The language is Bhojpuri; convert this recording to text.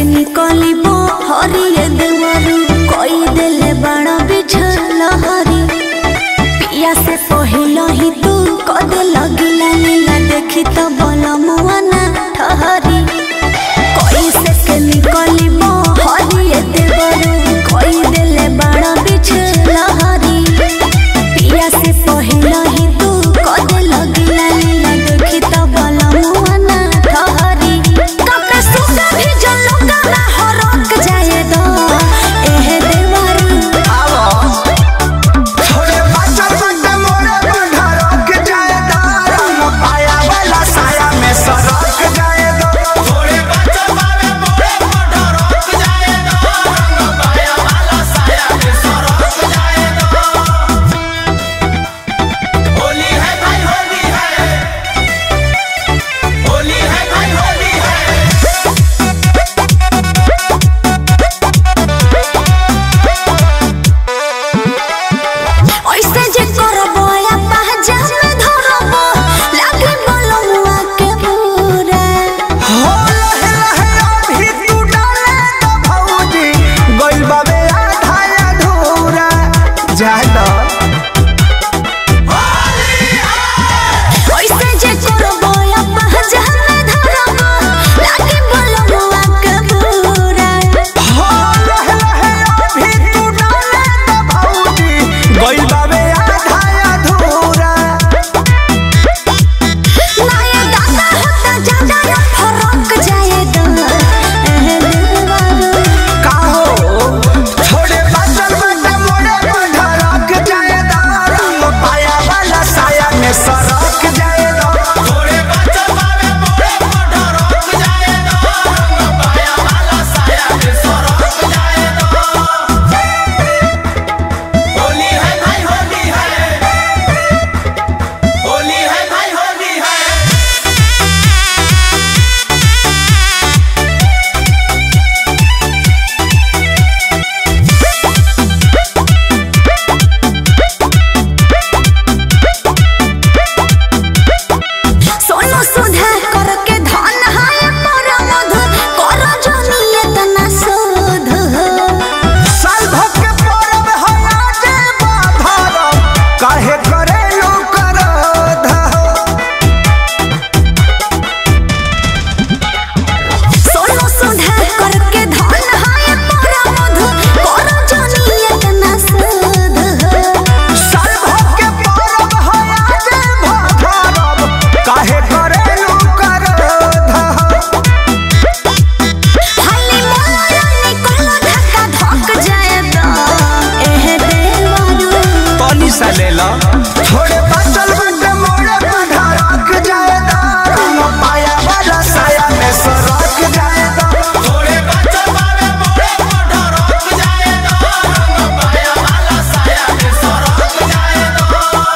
निकली हरिये देवरू कोई देले बड़ा बिछल हरी पिया से पहिला ही तू कदे लगिला नीला देखी तो बोला मुआना ठहरी कोई से निकली हरिये देवरू कोई देले बड़ा बिछल हरी पिया से पहिला ही तू कदे लगिला नीला देखी तो बोला मुआना ठहरी कपे सुगा भी जलो गाना हरक जाए दो एहे देवरू आवो छोरे बच्चा बच्चा मोरे बंधा रख जाए दो रंग पाया वाला साया में सरक जाए दो छोरे बच्चा बावे मोरे बंधा रख जाए दो रंग पाया वाला साया में सरक जाए दो होली है भाई होली है होली है भाई होली है ओइसे जे करबो या पहजा में धरबो लागे बोलमुआ के पूरा हो लहे लहे अभी तू डाले तो भौजी गइल बाबे आधा अधूरा जाए दो ओइसे जे करबो या पहजा में धरबो लागे बोलमुआ के पूरा हो लहे लहे अभी तू डाले तो भौजी गइल बाबे आधा अधूरा नाये दादा होता ज्यादा या फरक जाए दो एहे देवरू का हो छोड़े बचल बच्चा मोरे बंधा रख जाए दो रंग पाया वाला साया में सरक जाए दो छोड़े बच्चा बावे मोरे बंधा रख जाए दो रंग पाया वाला साया में सरक जाए दो होली है भाई होली है होली है भाई होली है सोनो सुधा करके धन हाय पर मधु कर जनिए तना शोध साल भर के परब है आज बाधरम काहे करे लो करध सोनो सुधा करके धन हाय पर मधु कर जनिए तना शोध साल भर के परब है आज बाधरम काहे करे लो करध हाली मोला निकल धक्का धक जाए दो एहे देवरू तनी सा ले ला